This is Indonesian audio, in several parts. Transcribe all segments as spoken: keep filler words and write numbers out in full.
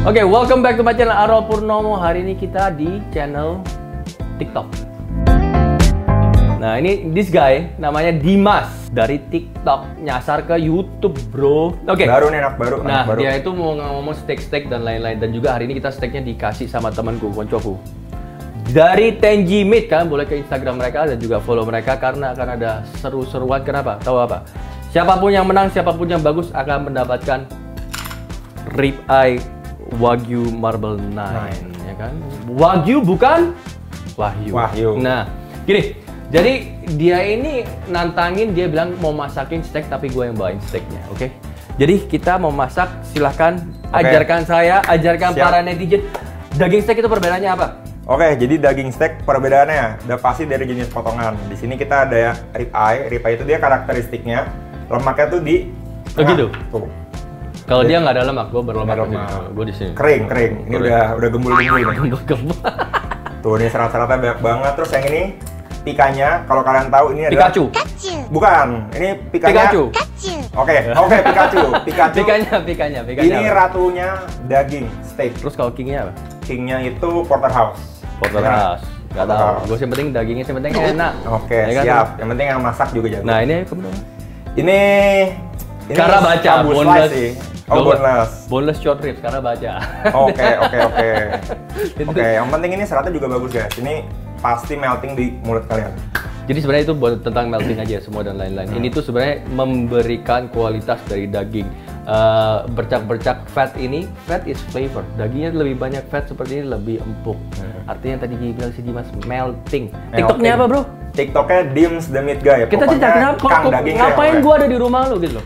Oke, okay, welcome back to my channel Arul Purnomo. Hari ini kita di channel TikTok. Nah, ini this guy namanya Dimas dari TikTok nyasar ke YouTube, bro. Oke. Okay. Baru nih anak baru. Nah, anak baru. dia itu mau ngomong steak-steak dan lain-lain, dan juga hari ini kita steaknya dikasih sama temanku, koncoku. Dari Tenji Meat, kan boleh ke Instagram mereka dan juga follow mereka karena akan ada seru-seruan. Kenapa? Tahu apa? Siapapun yang menang, siapapun yang bagus akan mendapatkan rib eye Wagyu Marble Nine, ya kan? Wagyu bukan Wahyu. Wahyu. Nah, gini. Jadi dia ini nantangin, dia bilang mau masakin steak tapi gue yang bawain steaknya, oke? Okay? Jadi kita mau masak, silahkan okay. Ajarkan saya, ajarkan Siap. Para netizen. Daging steak itu perbedaannya apa? Oke, okay, jadi daging steak perbedaannya udah pasti dari jenis potongan. Di sini kita ada rib eye. Rib eye itu dia karakteristiknya lemaknya tuh di oh, gitu. Tuh. Kalau dia nggak ada lemak, gue berlemak. Gue di sini. Kering, kering. Ini kering. udah udah gembul-gembul nih. Gembul-gembul. Tuh, ini serat-seratnya banyak banget. Terus yang ini pikanya, kalau kalian tahu ini adalah Pikachu. Bukan, ini pikanya. Pikachu. Oke, okay, oke okay, Pikachu. Pikachu. Pikanya, pikanya, pikanya. Ini ratunya daging steak. Terus kalau kingnya apa? Kingnya itu porterhouse. Porterhouse. Gak tahu. Gue yang penting dagingnya, yang penting enak. Oke, okay, ya, siap. Yang penting yang masak juga jago. Nah, ini kemudian. Ini. Ini karena baca boneless. Sih. Oh, boneless. Boneless short ribs karena baca. Oke, oke, oke. Oke, yang penting ini seratnya juga bagus, guys. Ini pasti melting di mulut kalian. Jadi sebenarnya itu tentang melting aja semua dan lain-lain. Hmm. Ini tuh sebenarnya memberikan kualitas dari daging. Uh, bercak-bercak fat ini, fat is flavor. Dagingnya lebih banyak fat seperti ini, lebih empuk. Hmm. Artinya tadi bilang si Dimas melting. TikToknya apa, bro? TikToknya Dims the Meat Guy. Kita cerita kenapa? Ngapain gua ada di rumah lu gitu loh?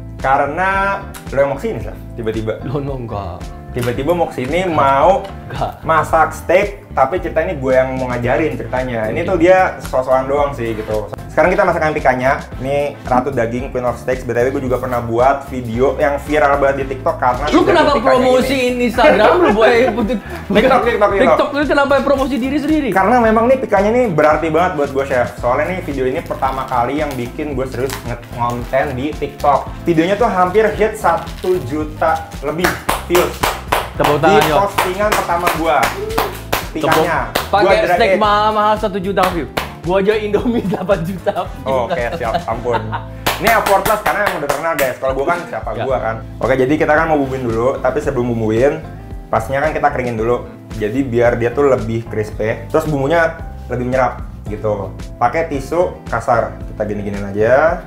Karena lo yang mau kesini, Saf, tiba-tiba. Lo no, enggak. Tiba-tiba mau kesini mau enggak. Masak steak, tapi cerita ini gue yang mau ngajarin ceritanya. Ini tuh dia sosokan doang sih gitu. Sekarang kita masakkan pikanya. Ini ratu daging Queen of Steaks. B T W gue juga pernah buat video yang viral banget di TikTok karena lu kenapa promosiin ini. Instagram lu boy? TikTok, TikTok, TikTok lu kenapa promosi diri sendiri? Karena memang nih pikanya nih berarti banget buat gue, chef. Soalnya nih video ini pertama kali yang bikin gue serius nge-konten di TikTok. Videonya tuh hampir hit satu juta lebih views. Tepuk tangan, di yo. postingan pertama gua. Pikanya. Pakai steak mahal-mahal satu juta view. Gua aja Indomie delapan juta view. Oh, oke, okay, siap, ampun. Ini effortless karena yang udah terkenal, guys. Kalau gua kan siapa gua kan. Oke, jadi kita kan mau bumbuin dulu, tapi sebelum bumbuin, pastinya kan kita keringin dulu. Jadi biar dia tuh lebih crispy, terus bumbunya lebih menyerap gitu. Pakai tisu kasar. Kita gini-giniin aja.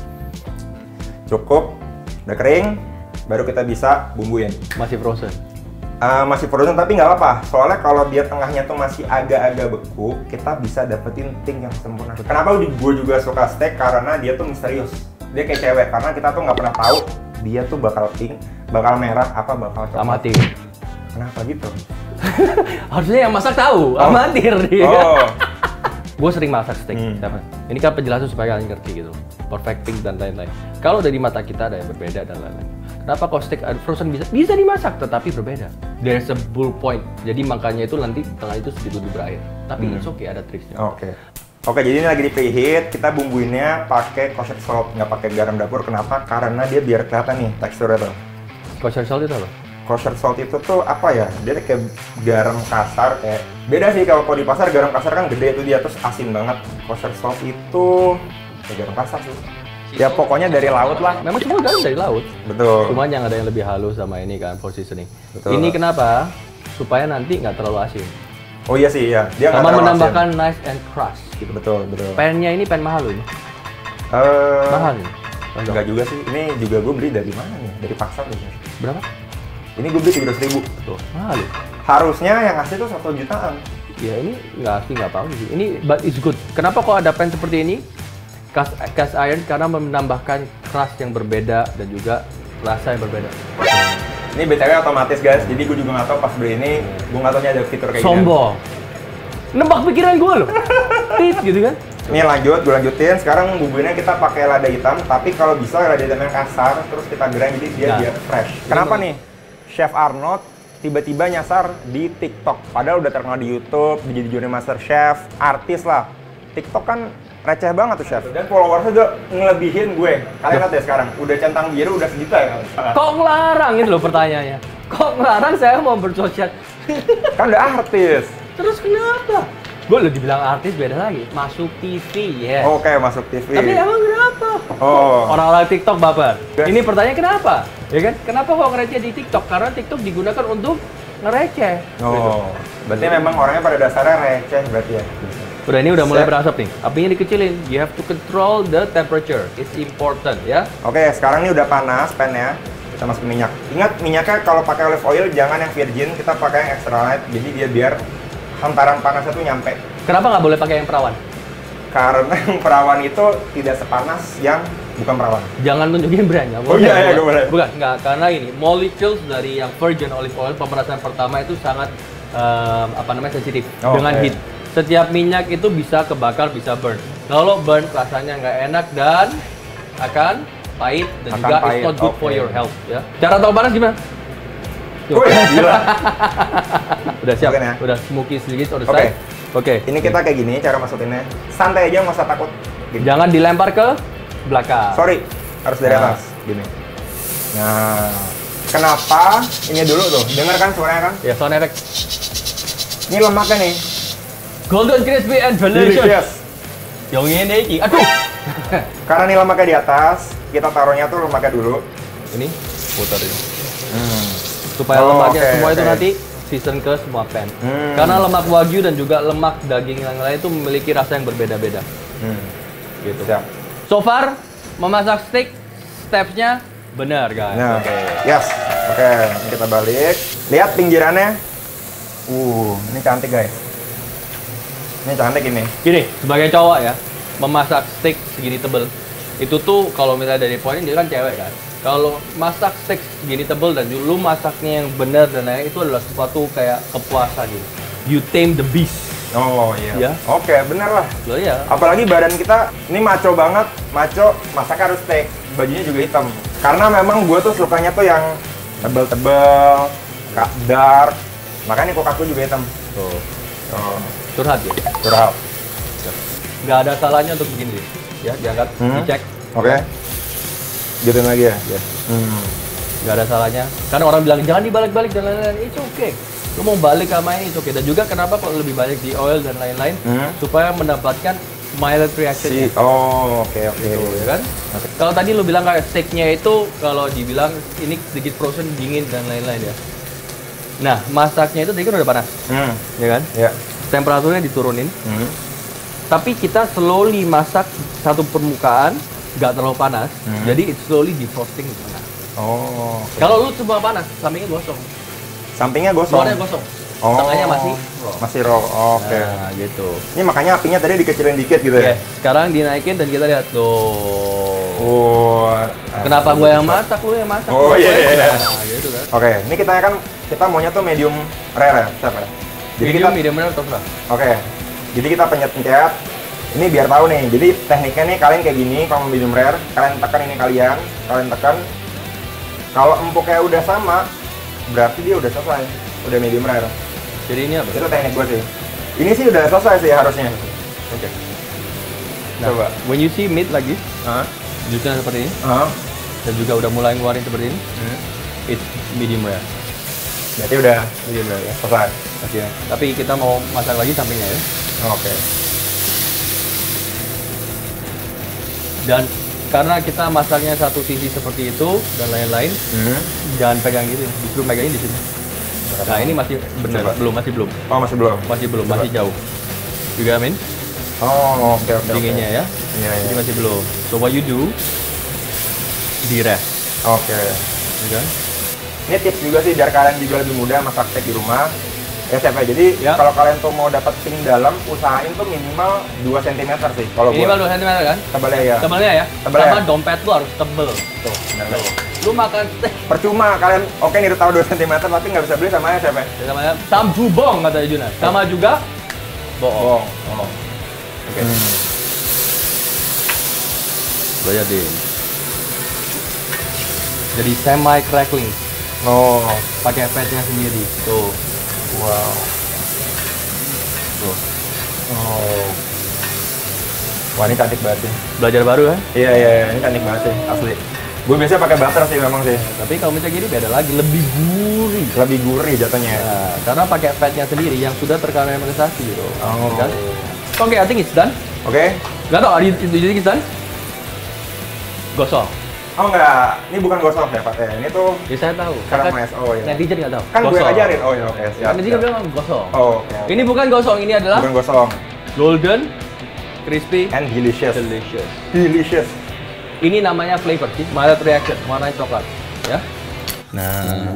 Cukup. Udah kering, baru kita bisa bumbuin. Masih frozen. Uh, masih frozen tapi nggak apa-apa, soalnya kalau dia tengahnya tuh masih agak-agak beku, kita bisa dapetin ting yang sempurna. Kenapa gue juga suka steak? Karena dia tuh misterius, dia kayak cewek, karena kita tuh nggak pernah tahu dia tuh bakal ting, bakal merah apa bakal coklat. Amatir. Kenapa gitu? Harusnya yang masak tahu, oh. amatir dia. Oh. Gue sering masak steak, hmm. ini kan penjelasan supaya kalian ngerti gitu, perfecting dan lain-lain. Kalau dari mata kita ada yang berbeda dan lain-lain. Kenapa kalau steak frozen bisa bisa dimasak tetapi berbeda? There's a bull point. Jadi makanya itu nanti tengah itu sedikit lebih berair. Tapi hmm. it's okay, ada triknya. Oke. Okay. Oke, jadi ini lagi di preheat. Kita bumbuinnya pakai kosher salt, nggak pakai garam dapur. Kenapa? Karena dia biar kelihatan nih teksturnya tuh. Kosher salt itu apa? Kosher salt itu tuh apa ya? Dia kayak garam kasar kayak. Beda sih kalau di pasar garam kasar kan gede tuh dia terus asin banget. Kosher salt itu kayak garam kasar sih. Ya pokoknya dari laut lah. Memang semua garam dari laut. Betul. Cuma yang ada yang lebih halus sama ini kan positioning. Betul. Ini kenapa? Supaya nanti nggak terlalu asin. Oh iya sih ya. Dia sama menambahkan asin. Nice and crust gitu. Betul betul. Pennya ini pen mahal loh ini. Uh, mahal nih. Enggak juga sih. Ini juga gue beli dari mana nih? Dari pasar nih. Berapa? Ini gue beli tiga ratus ribu. Tuh mahal loh. Harusnya yang asli tuh satu jutaan. Ya ini nggak asli nggak tahu sih. Ini but it's good. Kenapa kok ada pen seperti ini? Cast, cast iron karena menambahkan crust yang berbeda dan juga rasa yang berbeda. Ini B T W otomatis guys, jadi gue juga nggak tahu pas beli ini, gue nggak tahu ada fitur kayak gini. Sombong. Nebak pikiran gue loh. Tit gitu kan. Ini lanjut, gue lanjutin. Sekarang bumbunya kita pakai lada hitam, tapi kalau bisa lada hitam yang kasar, terus kita goreng jadi dia nah. biar fresh. Kenapa nih? Chef Arnold tiba-tiba nyasar di TikTok. Padahal udah terkenal di YouTube, jadi juri master chef, artis lah. TikTok kan receh banget tuh chef. Dan followersnya udah ngelebihin gue. Kalian lihat ya sekarang, udah centang biru udah sejuta ya. Kok ngelarang itu loh pertanyaannya? Kok ngelarang saya mau bersosial? Kan udah artis. Terus kenapa? Gue udah dibilang artis beda lagi. Masuk T V, ya. Oke, okay, masuk T V. Tapi emang kenapa? Oh. Orang-orang TikTok baper. Yes. Ini pertanyaan kenapa? Ya kan? Kenapa kok ngereceh di TikTok? Karena TikTok digunakan untuk ngereceh. Oh. Gitu. Berarti memang orangnya pada dasarnya receh berarti ya. Udah ini udah mulai Siap. berasap nih. Apinya dikecilin. You have to control the temperature. It's important ya. Oke, okay, sekarang ini udah panas pannya. Kita masukin minyak. Ingat minyaknya kalau pakai olive oil jangan yang virgin, kita pakai yang extra light. Jadi dia biar hantaran panasnya tuh nyampe. Kenapa nggak boleh pakai yang perawan? Karena yang perawan itu tidak sepanas yang bukan perawan. Jangan tunjukin brandnya. Oh iya, iya, gue boleh. Bukan, nggak. Karena ini, molecules dari yang virgin olive oil, pemerasan pertama itu sangat, um, apa namanya, sensitif Oh, dengan okay. heat. Setiap minyak itu bisa kebakar, bisa burn. Kalau burn, rasanya nggak enak dan akan pahit dan Akan juga pahit, it's not good for okay. your health. Ya. Cara tahu panas gimana? Wih, gila. Udah siap, Mungkin ya? udah smoky sedikit, udah Oke. selesai. Oke. Ini kita kayak gini cara masukinnya. Santai aja, nggak usah takut. Gini. Jangan dilempar ke belakang. Sorry, harus dari Nah. atas. Gini. Nah, kenapa? Ini dulu tuh. Dengar kan suaranya kan? Ya, sound effect. Ini lemaknya nih. Golden crispy and delicious. Delicious. Yang ini iki. Aduh. Karena ini lemaknya di atas, kita taruhnya tuh lemaknya dulu. Ini putar ini. Hmm. Supaya Oh, lemaknya oke, semua itu oke. nanti season ke semua pan. Hmm. Karena lemak wagyu dan juga lemak daging yang lain itu memiliki rasa yang berbeda-beda. Hmm. Gitu. Siap. So far memasak steak stepsnya benar guys. Nah, Oke. yes. Oke, ini kita balik. Lihat pinggirannya. Uh, ini cantik guys. Ini cantik ini. Gini, sebagai cowok ya, memasak steak segini tebel itu tuh kalau misalnya dari poin dia kan cewek kan. Kalau masak steak segini tebel dan lu masaknya yang benar dan lain itu adalah sesuatu kayak kepuasan gitu. You tame the beast. Oh iya. Ya. Oke, bener lah. Loh ya. Apalagi badan kita ini maco banget, maco masaknya harus steak, bajunya juga hitam. Karena memang gue tuh sukanya tuh yang tebel-tebel, kak dark. Makanya kokakku juga hitam. Tuh. Oh, Curhat ya. curhat. Nggak ada salahnya untuk begini deh. Ya, diangkat, Hmm. dicek. Oke. Gituin lagi ya. Ya. Hmm. Nggak ada salahnya. Karena orang bilang jangan dibalik-balik dan lain-lain. It's okay. Lu mau balik sama ini, it's okay. Dan juga kenapa kok lebih banyak di oil dan lain-lain? Hmm. Supaya mendapatkan mild reaction. Si, oh oke oke. Gitu, ya kan? Kalau tadi lu bilang kayak steaknya itu kalau dibilang ini sedikit frozen dingin dan lain-lain ya. Nah, masaknya itu tadi kan udah panas, Hmm. ya kan? Ya. Temperaturnya diturunin, Hmm. tapi kita slowly masak satu permukaan, nggak terlalu panas, Hmm. jadi it's slowly defrosting di tengah. Oh. oke. Kalau lu semua panas, sampingnya gosong, Sampingnya gosong. luarnya gosong, Oh. tengahnya masih raw. Masih raw. Oke. Nah, gitu. Ini makanya apinya tadi dikecilin dikit gitu ya. Oke, sekarang dinaikin dan kita lihat tuh. Oh. Kenapa gue yang masak, lu yang masak? Oh, Lu iya, yang- iya. Nah, gitu kan. Oke, ini kita kan kita maunya tuh medium rare ya, Chef ya? Jadi Medium, kita medium rare terserah. Oke. Jadi kita pencet-pencet. Ini biar tahu nih. Jadi tekniknya nih kalian kayak gini kalau mau medium rare, kalian tekan ini kalian, kalian tekan. Kalau empuknya udah sama, berarti dia udah selesai. Udah medium rare. Jadi ini apa? Itu teknik gue sih. Ini sih udah selesai sih harusnya. Oke. Nah, Coba. when you see meat lagi, Hah? jusnya seperti ini, Hah? dan juga udah mulai ngeluarin seperti ini, Hmm. it's medium rare. Berarti udah Medium rare ya. selesai. Oke. Tapi kita mau masak lagi sampingnya ya. Oke. Dan karena kita masaknya satu sisi seperti itu dan lain-lain, Hmm. jangan pegang gitu, justru pegangnya di sini. Nah ini masih benar, Coba. belum, masih belum, Oh masih belum. masih belum, Coba. masih jauh. Juga amin, Oh oke oke. oke. dinginnya ya. Iya iya. Ini masih belum. So what you do, di rest, Oke. ya kan? Ini tips juga sih biar kalian juga lebih mudah masak steak di rumah. Ya Chef ya. Jadi Ya. kalau kalian tuh mau dapat pink dalam, usahain tuh minimal dua sentimeter sih. Kalau Minimal gua dua sentimeter kan? tebalnya ya. Tebalnya ya? Tebalnya. Sama dompet lu harus tebel. Tuh, benar banget. Lu makan steak Percuma kalian oke nih udah tahu dua sentimeter tapi nggak bisa beli sama ya Chef ya. sama tamju bong kata Juna. Sama juga bohong. Oh. Oke. Belajar deh. Jadi semi crackling. Oh. Pakai fatnya sendiri. Tuh. Wow. Tuh. Oh. Wah ini cantik banget sih. Belajar baru kan? Iya iya iya, ini cantik banget sih asli. Gue biasanya pakai butter sih memang sih. Tapi kalau misalnya gini beda lagi, lebih gurih. Lebih gurih jatuhnya. Nah, karena pakai fatnya sendiri yang sudah terkaramelisasi gitu. Oh. Kan? Oke, I think it's done. Oke. Okay. Gak tau, do you think it's done? Gosong. Oh enggak, ini bukan gosong ya Pak. Eh, ini tuh Ya saya tahu. karamelis. Oh ya. Netizen nggak tahu. Kan gue ngajarin. Oh ya oke. Okay, siap. Netizen bilang gosong. Oh. Okay. Ini bukan gosong, ini adalah bukan gosong. Golden, crispy, and delicious. Delicious. Delicious. Ini namanya flavor sih, mild reaction, warna coklat, ya. Nah.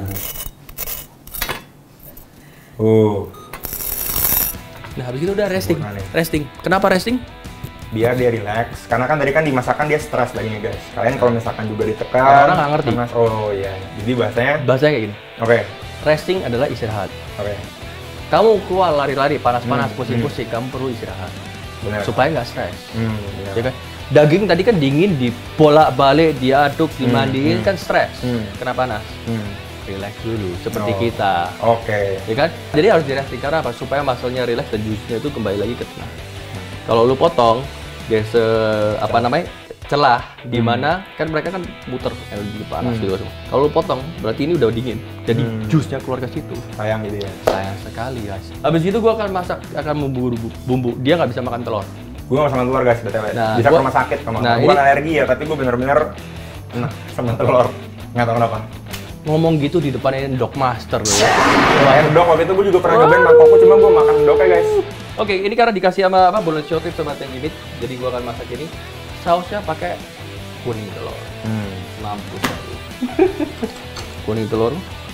Uh. Nah, habis itu udah resting. Resting. Kenapa resting? Biar dia relax. Karena kan tadi kan dimasakan dia stres dagingnya guys. Kalian kalau misalkan juga ditekan. Orang nggak ngerti. Panas. Oh iya. Jadi bahasanya. Bahasanya kayak gini. Oke. Okay. Resting adalah istirahat. Oke. Okay. Kamu keluar lari-lari, panas-panas, hmm. pusing-pusing, kamu perlu istirahat. Benar. Supaya nggak stres. Hmm, ya kan? Daging tadi kan dingin, dibolak-balik, diaduk, dimandiin hmm. kan stres. Hmm. Kena panas. Hmm. Relax dulu, seperti oh. kita. Oke. Okay. Ya kan? Jadi harus di-resting karena apa? Supaya muscle-nya relax dan juice-nya itu kembali lagi ke tengah. Hmm. Kalau lu potong, there's a, apa namanya? celah di mana hmm. kan mereka kan muter energi panas hmm. gitu. Kalau lu potong, berarti ini udah dingin. Jadi hmm. jus-nya keluar ke situ. Sayang gitu ya. Sayang sekali, guys. Habis itu gua akan masak, akan membumbu bumbu. Dia nggak bisa makan telur. Gua nggak sama telur guys, B T W. Nah, bisa gua, ke rumah sakit sama. Nah, bukan ini, alergi ya, tapi gua bener-bener enak sama telur. Nggak tahu kenapa. Ngomong gitu di depannya Dok Master loh ya. Selain dok, waktu itu gua juga pernah nyobain mangkokku, cuma gua makan doknya guys. Oke, okay, ini karena dikasih sama apa bonus short trip sama Tengi Meat, jadi gua akan masak ini. Sausnya pakai kuning telur. Hmm. Mampus aku. Kuning telur.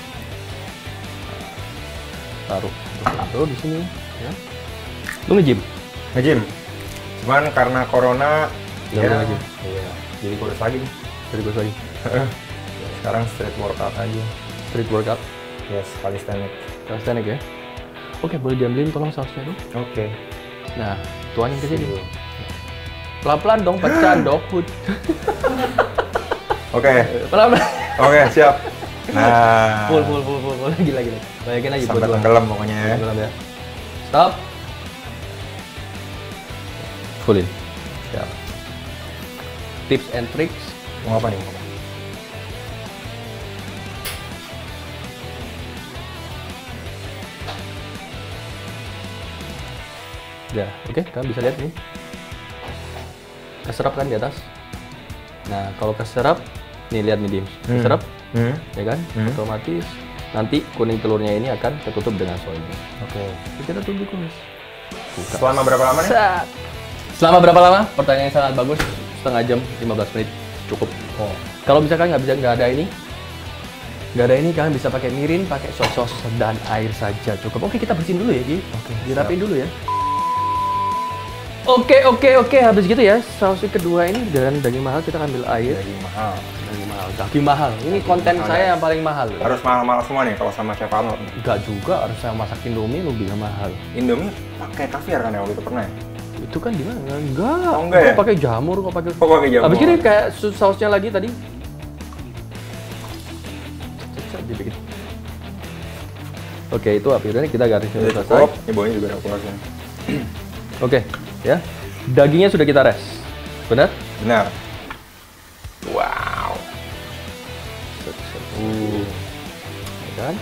Taruh. Taruh di sini, ya. Lu nge-gym? Nge-gym. Cuman karena corona ya, ya nge-gym. Iya. Jadi kurus lagi nih. Jadi kurus lagi. Sekarang street workout aja. Street workout? Yes, calisthenics. Calisthenics ya. Oke, boleh diambilin tolong sausnya dong. Oke. Nah, tuangin ke sini. Pelan-pelan dong, pecah dong. Oke. Pelan-pelan. Oke, siap. Nah. Full, full, full, full, full. Lagi, lagi. Bayakin aja. Sampai tenggelam pokoknya ya. Tenggelam ya. Stop. Fullin. Siap. Tips and tricks. Mau apa nih? Ya, oke, okay, kalian bisa lihat nih. Keserap kan di atas. Nah, kalau keserap, nih lihat nih Dim, keserap, hmm. ya kan? Hmm. Otomatis nanti kuning telurnya ini akan tertutup dengan soynya. Oke. Okay. Kita tunggu guys. Buka. Selama berapa lama nih? Selama berapa lama? Pertanyaan yang sangat bagus. Setengah jam, lima belas menit cukup. Oh. Kalau misalkan nggak bisa nggak ada ini, nggak ada ini kalian bisa pakai mirin, pakai sos-sos dan air saja cukup. Oke, kita bersihin dulu ya Ki. Oke. Dirapiin dulu ya. Oke, oke, oke. Habis gitu ya, saus kedua ini dengan daging mahal kita ambil air. Daging mahal. Daging mahal. Daging mahal. Ini daging konten mahal saya ya. Yang paling mahal. Harus mahal-mahal semua nih kalau sama Chef Arnold. Enggak juga, harus saya masak Indomie lu bilang mahal. Indomie pakai kaviar kan ya waktu itu pernah ya? Itu kan di mana? Enggak. Oh, enggak ya? Kok pakai jamur, kok pakai. Kok pakai jamur? Habis ini kayak sausnya lagi tadi. Dibikin. Oke, itu akhirnya kita garis selesai. Ini bawahnya juga ada kuasnya. Oke, ya. Dagingnya sudah kita res. Benar? Benar. Wow. Uh. Ya kan?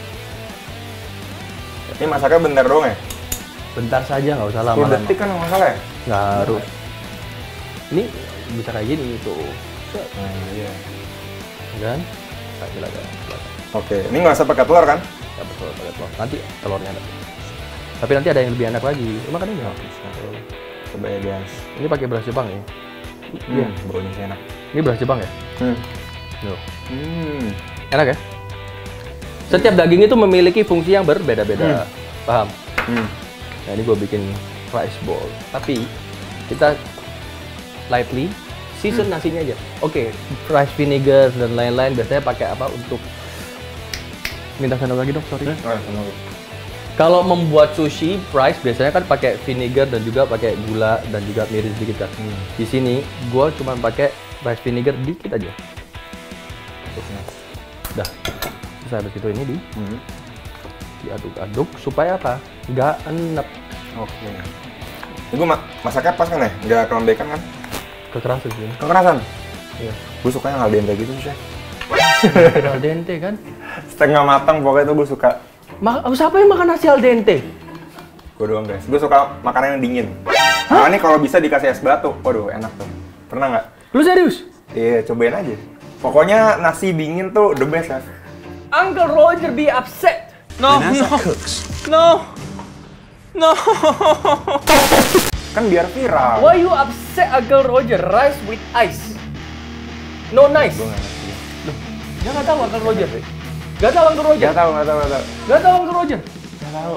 Ini masaknya bentar doang ya? Bentar saja, nggak usah lama-lama. sepuluh detik kan nggak masalah ya? Nggak harus. Ini bisa kayak gini tuh. Nah, iya. Kan? Kayak gila, oke, ini nggak usah pakai telur kan? Nggak betul pakai telur. Nanti telurnya ada. Tapi nanti ada yang lebih enak lagi. Makan ini. Oke, coba ya guys. Ini pakai beras Jepang ya? Iya, hmm, baunya sih enak. Ini beras Jepang ya? Hmm. Loh. Hmm. Enak ya? Setiap daging itu memiliki fungsi yang berbeda-beda. Hmm. Paham? Hmm. Nah, ini gue bikin rice bowl. Tapi kita lightly season hmm. nasinya aja. Oke, okay, rice vinegar dan lain-lain biasanya pakai apa untuk minta sendok lagi dong, sorry. Hmm. Oh, sendok. Kalau membuat sushi rice biasanya kan pakai vinegar dan juga pakai gula dan juga mirin sedikit kan. Hmm. Di sini gue cuma pakai rice vinegar dikit aja. Dah. Terus habis itu ini di hmm. diaduk-aduk supaya apa? Nggak enek. Oke. Okay. Ini gue ma masaknya pas kan ya? Nggak kelembekan kan? Kekerasan sih. Kekerasan? Iya. Gue suka yang al dente gitu sih. Al dente kan? Setengah matang pokoknya tuh gue suka. Ma siapa yang makan nasi al dente? Gue doang guys. Gue suka makanan yang dingin. Nah ini kalau bisa dikasih es batu, waduh enak tuh. Pernah nggak? Lu serius? Iya, cobain aja. Pokoknya nasi dingin tuh the best ya. Uncle Roger be upset. No, no, no, no. Kan biar viral. Why you upset Uncle Roger? Rice with ice. No nice. Gue nggak ngerti. Loh, dia nggak tahu Uncle Roger. Gak tahu Uncle Roger. Gak tahu, gak tahu, gak tahu. Gak tahu Uncle Roger. Gak tahu.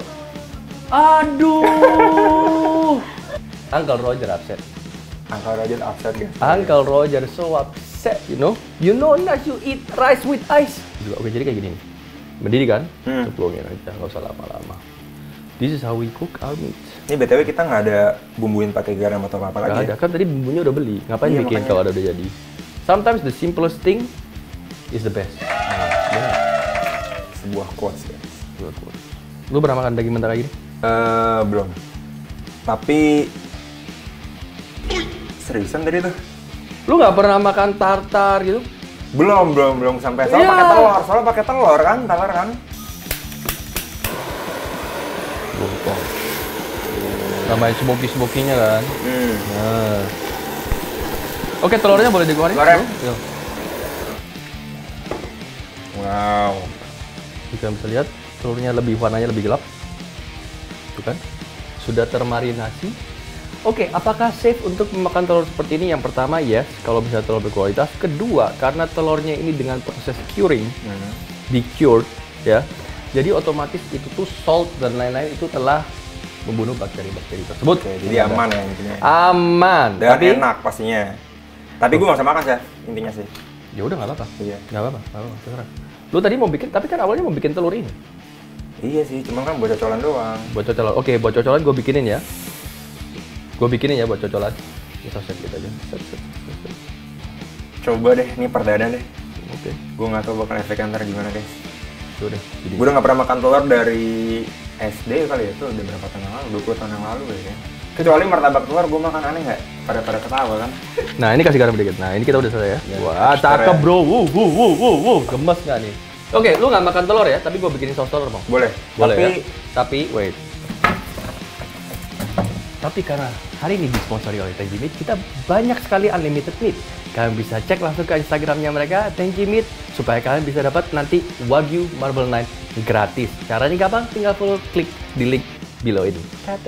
Aduh. Uncle Roger upset. Uncle Roger upset ya. Uncle Roger so upset, you know. You know not you eat rice with ice. Oke, jadi kayak gini nih. Mendidih kan? Hmm. Ceplongin aja, nggak usah lama-lama. This is how we cook our meat. Ini B T W kita nggak ada bumbuin pakai garam atau apa-apa lagi. Nggak ada, Ya? kan tadi bumbunya udah beli. Ngapain Iya, bikin makanya. kalau ada udah jadi? Sometimes the simplest thing is the best. Nah, sebuah quotes ya. Sebuah quotes. Lu pernah makan daging mentah kayak gini? Eh, belum. Tapi seriusan tadi tuh? Lu nggak pernah makan tartar gitu? Belum, belum, belum sampai. Soalnya Iya. pakai telur, soalnya pakai telur kan, telur kan. Bongkong. Tambahin smoky-smokinya kan? Hmm. Nah. Oke, telurnya boleh digoreng. Goreng. Yuk. Wow. Jika bisa lihat, telurnya lebih warnanya lebih gelap. Tuh kan? Sudah termarinasi. Oke, apakah safe untuk memakan telur seperti ini? Yang pertama, yes, kalau bisa telur berkualitas. Kedua, karena telurnya ini dengan proses curing, Hmm. di-cured, ya. Jadi otomatis itu tuh salt dan lain-lain itu telah membunuh bakteri-bakteri tersebut. Oke, jadi aman ya intinya. Aman. Dan Tapi enak pastinya. Tapi gue nggak usah makan sih, intinya sih. ya udah nggak apa-apa. Iya. Nggak apa-apa, nggak apa-apa, terserah. Lu tadi mau bikin, tapi kan awalnya mau bikin telur ini. Iya sih, cuman kan buat cocolan doang. Buat cocolan. Oke, buat cocolan gue bikinin ya. Gue bikinin ya buat cocolan. Kita set gitu aja. Set, set, set, set. Coba deh, ini perdana deh. Oke, Gue nggak tahu bakal efeknya ntar gimana guys. itu udah. Jadi. Gue udah nggak pernah makan telur dari S D kali ya, itu udah berapa tahun yang lalu, dua puluh tahun yang lalu kayaknya. Kecuali martabak telur, gue makan aneh nggak? Pada-pada ketawa kan? Nah, ini kasih garam dikit. Nah, ini kita udah selesai ya. Ya, Wah, extra cakep ya. bro. Wuh, wuh, wuh, wuh, wuh. Gemes nggak nih? Oke, lu nggak makan telur ya, tapi gue bikinin saus telur mau. Boleh. Boleh Tapi ya? Tapi, wait. Tapi karena hari ini disponsori oleh Tenji Meat, kita banyak sekali unlimited meat. Kalian bisa cek langsung ke Instagramnya mereka, Tenji Meat, supaya kalian bisa dapat nanti Wagyu Marble Nine gratis. Caranya gampang, tinggal follow, klik di link below ini.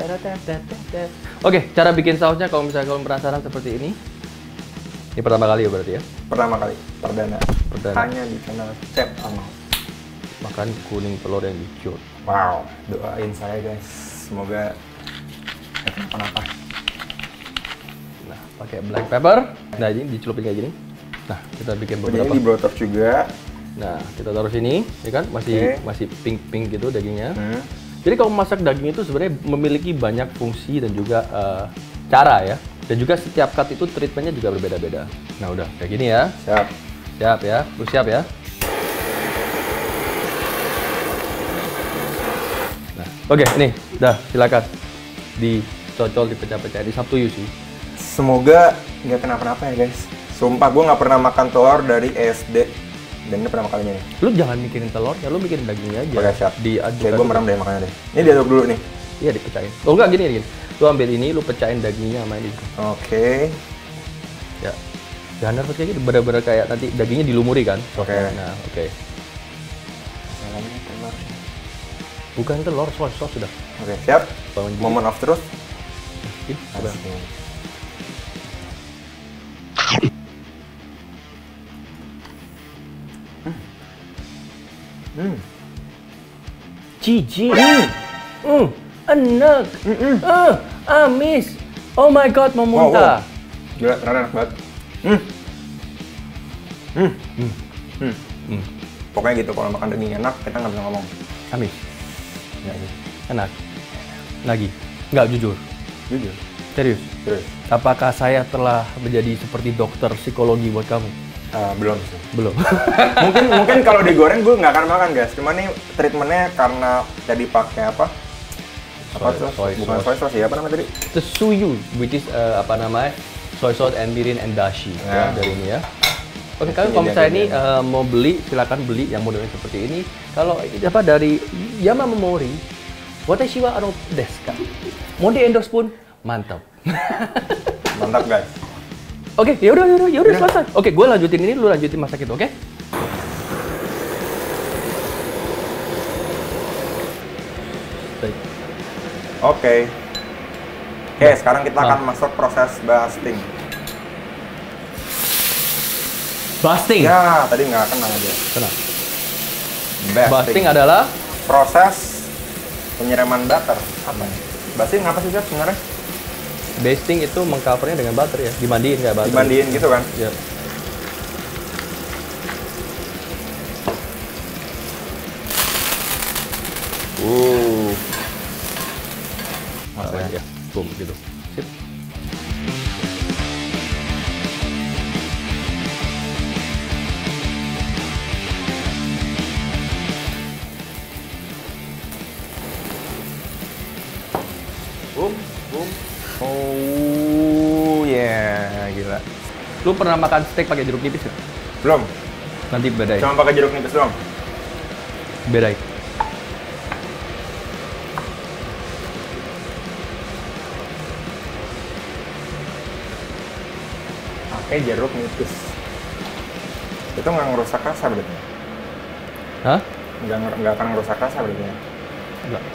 Oke, cara bikin sausnya kalau misalnya kalian penasaran seperti ini. Ini pertama kali ya berarti ya? pertama kali, perdana. Perdana. Hanya di channel Chef Arnold. Makan kuning telur yang dicured. Wow, doain saya guys, semoga nggak kenapa-napa. Nah, pakai black pepper. Nah, ini dicelupin kayak gini. Nah, kita bikin Ini beberapa. di brotor juga. Nah, kita taruh sini, ya kan? Masih Oke. masih pink-pink gitu dagingnya. Hmm. Jadi kalau masak daging itu sebenarnya memiliki banyak fungsi dan juga eh, cara ya. Dan juga setiap cut itu treatmentnya juga berbeda-beda. Nah, udah kayak gini ya. Siap. Siap ya. Lu siap ya? Nah, oke, nih, dah silakan dicocol, dipecah-pecah, disabtu sih. Semoga nggak kenapa-napa ya guys. Sumpah gue nggak pernah makan telur dari S D dan ini pertama kalinya nih. Lu jangan mikirin telurnya, lu mikirin dagingnya aja. Oke siap. Diaduk. Oke, gue merem deh makannya deh. Ini diaduk dulu nih. Iya, dipecahin. Oh enggak, gini gini. Lu ambil ini, lu pecahin dagingnya sama ini. Oke. Ya. Jangan nervous kayak gitu, bener-bener kayak nanti dagingnya dilumuri kan. Oke. Nah, oke. Salahnya telur. Bukan telur, sos, sos sudah. Oke siap. Bangun dikit. Moment of truth. Ini, udah. Asik. Hmm. Cici. Hmm. Enak. Eh, amis. Oh my god, mau Wow, wow. muntah. Gila, ternyata enak banget. Hmm. Hmm. Hmm. Hmm. Hmm. Pokoknya gitu, kalau makan daging enak, kita nggak bisa ngomong. Amis. Ya, gitu. Enak. Lagi. Enggak jujur. Jujur. Serius. Terus. Apakah saya telah menjadi seperti dokter psikologi buat kamu? Ah, belum sih. Belum. mungkin mungkin kalau digoreng gue nggak akan makan guys. Cuman nih treatmentnya karena tadi pakai apa? Apa Soy- tuh? soy Bukan sauce. soy sauce ya, apa namanya tadi? The suyu, which is uh, apa namanya? Soy sauce and mirin and dashi. Ya, Nah. dari ini ya. Oke, okay, kalau misalnya ini uh, mau beli, silakan beli yang modelnya seperti ini. Kalau apa dari Yama Memori, watashi wa ano desu ka? Mau di endorse pun mantap. Mantap guys. Oke, okay, yaudah, yaudah, yaudah selesai. Oke, okay, gue lanjutin ini, lu lanjutin masak itu, oke? Okay? Oke. Okay. Oke, okay, sekarang kita akan masuk proses basting. Basting? Ya, tadi nggak kena aja. Kena. Basting. Basting adalah proses penyiraman butter. Apa? Basting apa sih Chef sebenarnya? Basting itu mengcovernya dengan butter ya, dimandiin kayak butter. Dimandiin gitu kan? Ya. Uh. Masuk ya. Boom gitu. Sip. Boom, boom. Oh yeah, gila. Lu pernah makan steak pakai jeruk nipis nggak? Belum. Nanti bedain. Cuma pakai jeruk nipis doang. Bedain. Pakai jeruk nipis. Itu nggak ngerusak rasa berarti? Hah? Nggak nggak akan ngerusak rasa berarti? Enggak.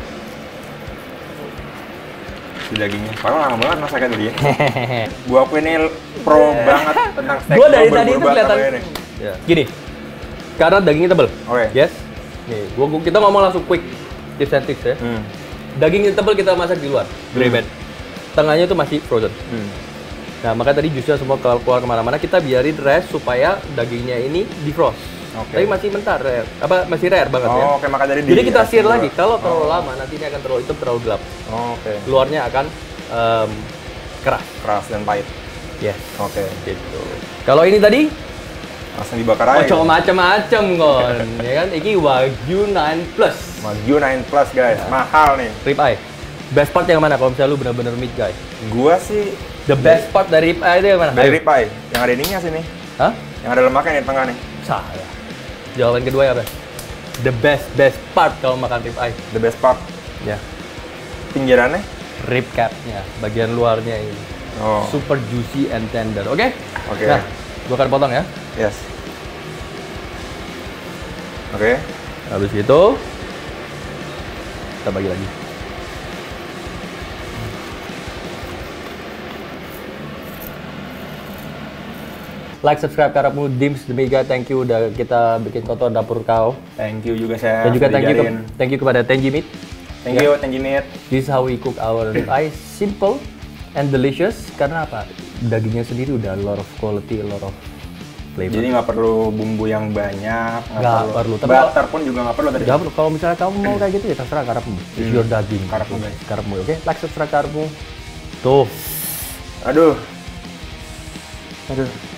Di dagingnya. Padahal lama banget masaknya tadi ya. Gua aku ini pro banget tentang steak. Gua dari tadi itu kelihatan. Ya. Gini, karena dagingnya tebel. Oke. Okay. Yes. Nih, gua, gua kita ngomong langsung quick tips and tricks ya. Hmm. Dagingnya tebel kita masak di luar, gray bed. Tengahnya itu masih frozen. Hmm. Nah, maka tadi jusnya semua keluar kemana-mana. Kita biarin rest supaya dagingnya ini defrost. Okay. Tapi masih mentah, rare. Apa masih rare banget oh, ya. Oke, okay, maka dari Jadi kita sear lagi. Kalau terlalu oh. lama nanti ini akan terlalu hitam, terlalu gelap. Oh, oke. Okay. Luarnya akan um, keras, keras dan pahit. Yes. Oke. Okay. Gitu. Kalau ini tadi langsung dibakar aja. Oh, macam-macam kon. Ya kan? Iki Wagyu nine plus. Wagyu nine plus guys, ya. Mahal nih. Rib eye. Best part yang mana kalau misalnya lu bener-bener meat guy? Gua sih the best part dari rib eye itu yang mana? Dari rib eye. Yang ada ininya sini. Hah? Yang ada lemaknya di tengah nih. Salah. Jawaban kedua ya apa? The best best part kalau makan rib eye. The best part. Ya. Pinggirannya? Rib capnya, bagian luarnya ini. Oh. Super juicy and tender. Oke? Okay? Oke. Okay. Nah, gua akan potong ya. Yes. Oke. Okay. Habis itu kita bagi lagi. Like, subscribe karapmu, Dims Demiga, thank you udah kita bikin konten dapur kau. Thank you juga saya. Dan juga thank you, ke, thank you kepada Tenji Meat. Thank yeah. you Tenji Meat. This is how we cook our rib eye, simple and delicious. Karena apa? Dagingnya sendiri udah a lot of quality, a lot of flavor. Jadi nggak perlu bumbu yang banyak, nggak perlu. perlu. Tapi butter pun juga nggak perlu tadi. Nggak perlu. Kalau misalnya kamu mau kayak gitu ya terserah karapmu. It's hmm. your daging. Karapmu guys. Karapmu, oke? Okay? Like, subscribe karapmu. Tuh. Aduh. Aduh.